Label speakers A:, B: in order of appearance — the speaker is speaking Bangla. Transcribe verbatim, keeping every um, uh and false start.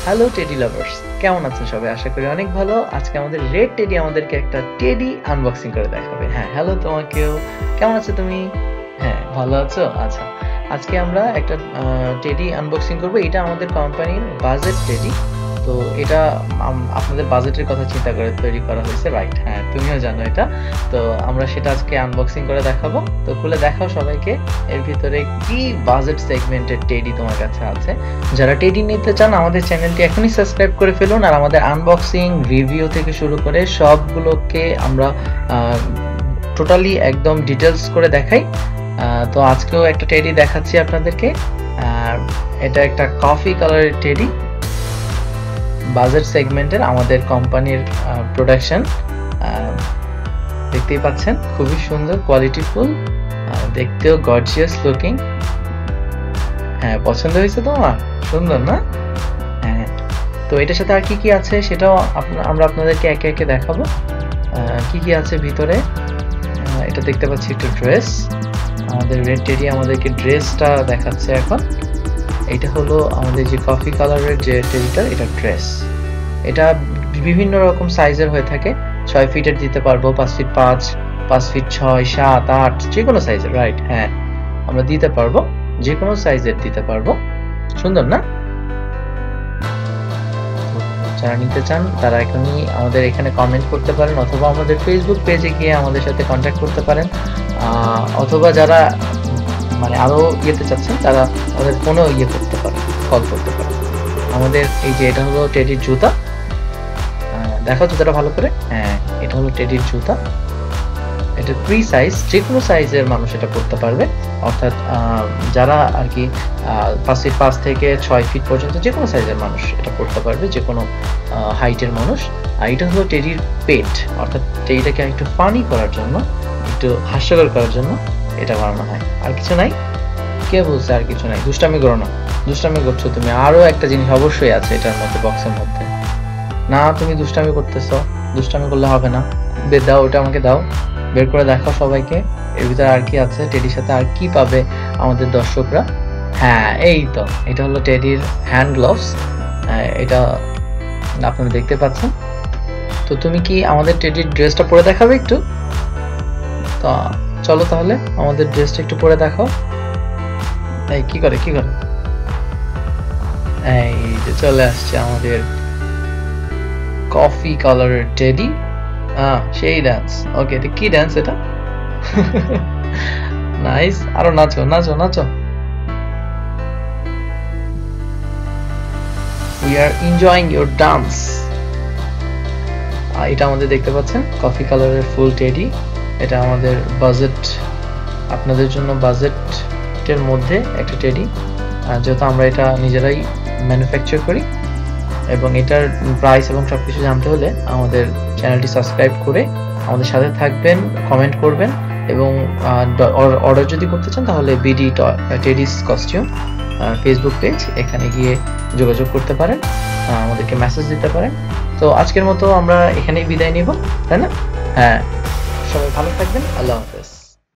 A: হ্যালো টেডি লাভার্স, কেমন আছেন সবাই? আশা করি অনেক ভালো। আজকে আমাদের রেড টেডি আমাদেরকে একটা টেডি আনবক্সিং করে দেখাবে। হ্যাঁ, হ্যালো তোমাকেও। কেমন আছো তুমি? হ্যাঁ, ভালো আছো? আচ্ছা, আজকে আমরা একটা টেডি আনবক্সিং করব। এটা আমাদের কোম্পানির বাজেট টেডি। তো এটা আপনাদের বাজেটের কথা চিন্তা করে তৈরি করা হয়েছে, রাইট? হ্যাঁ, তুমিও জানো এটা। তো আমরা সেটা আজকে আনবক্সিং করে দেখাবো। তো খুলে দেখাও সবাইকে এর ভিতরে কি বাজেট সেগমেন্টের টেডি তোমার কাছে আছে। যারা টেডি নিতে চান আমাদের চ্যানেলটি এখনই সাবস্ক্রাইব করে ফেলুন। আর আমাদের আনবক্সিং, রিভিউ থেকে শুরু করে সবগুলোকে আমরা টোটালি একদম ডিটেলস করে দেখাই। তো আজকেও একটা টেডি দেখাচ্ছি আপনাদেরকে। এটা একটা কফি কালারের টেডি, বাজেট সেগমেন্টের আমাদের কোম্পানির প্রোডাকশন। দেখতেই পাচ্ছেন, খুবই সুন্দর, কোয়ালিটিফুল, দেখতেও গর্জিয়াস লুকিং। হ্যাঁ, পছন্দ হয়েছে তোমার? সুন্দর না? হ্যাঁ, তো এটার সাথে আর কি কি আছে সেটাও আমরা আপনাদেরকে একে একে দেখাবো। কি কি আছে ভিতরে। এটা দেখতে পাচ্ছি একটা ড্রেস, আমাদের রেড টেডি আমাদেরকে ড্রেসটা দেখাচ্ছে এখন। এটা হলো আমাদের যে কফি কালারের যে টেডিটা, এটা ড্রেস। এটা বিভিন্ন রকম সাইজের হয়ে থাকে। ছয় ফিটের দিতে পারবো, পাঁচ ফিট পাঁচ, পাঁচ ফিট ছয়, সাত, আট, যে কোনো সাইজের, রাইট? হ্যাঁ, আমরা দিতে পারবো, যে কোনো সাইজের দিতে পারবো। সুন্দর না? যারা নিতে চান তারা এখনই আমাদের এখানে কমেন্ট করতে পারেন, অথবা আমাদের ফেসবুক পেজে গিয়ে আমাদের সাথে কন্ট্যাক্ট করতে পারেন, অথবা যারা মানে আরো ইয়েতে চাচ্ছেন তারা আমাদের ফোনেও ইয়ে করতে পারেন, কল করতে পারেন। আমাদের এই যে এটা হলো টেডির জুতা, দেখো জুতাটা ভালো করে। হ্যাঁ, এটা হলো টেডির জুতা। এটা ফ্রি সাইজ, যে কোনো সাইজের মানুষ এটা পরতে পারবে। অর্থাৎ যারা আর কি পাঁচ ফিট পাঁচ থেকে ছয় ফিট পর্যন্ত যে কোনো সাইজের মানুষ এটা পরতে পারবে, যে কোনো হাইটের মানুষ। আর এটা হলো টেডির পেট, অর্থাৎ টেডিটাকে একটু ফানি করার জন্য, একটু হাস্যকর করার জন্য এটা বানানো হয়। আর কিছু নাই? কে বলছে আর কিছু নাই? দুষ্টামি করো না, দুষ্টামি করছো তুমি। আরো একটা জিনিস অবশ্যই আছে এটার মধ্যে, বক্সের মধ্যে। না, তুমি দুষ্টামি করতেছো, দুষ্টামি করলে হবে না। বের দাও, ওটা আমাকে দাও, বের করে দেখাও সবাইকে এর ভিতরে আর কি আছে, টেডির সাথে আর কি পাবে আমাদের দর্শকরা। হ্যাঁ, এই তো, এটা হলো টেডির হ্যান্ড গ্লাভস। এটা আপনারা দেখতে পাচ্ছেন। তো তুমি কি আমাদের টেডির ড্রেসটা পরে দেখাবে একটু? তো চলো তাহলে আমাদের ড্রেসটা একটু পরে দেখাও। এই কি করে কি করে এই যে চলে আসছে আমাদের কফি কালারের টেডি। আহ সেই ডান্স। ওকে, এটা কি ডান্স এটা? নাইস, আরো নাচো নাচো নাচো। We are enjoying your dance. এটা আমাদের দেখতে পাচ্ছেন কফি কালারের ফুল টেডি। এটা আমাদের বাজেট, আপনাদের জন্য বাজেটের মধ্যে একটা টেডি, যেহেতু আমরা এটা নিজেরাই ম্যানুফ্যাকচার করি। এবং এটার প্রাইস এবং সবকিছু জানতে হলে আমাদের চ্যানেলটি সাবস্ক্রাইব করে আমাদের সাথে থাকবেন, কমেন্ট করবেন। এবং অর্ডার যদি করতে চান তাহলে BD Teddy's costume Facebook page, এখানে গিয়ে যোগাযোগ করতে পারেন, আমাদেরকে মেসেজ দিতে পারেন। তো আজকের মতো আমরা এখানেই বিদায় নিব, তাই না? হ্যাঁ, সবাই ভালো থাকবেন। আল্লাহ হাফেজ।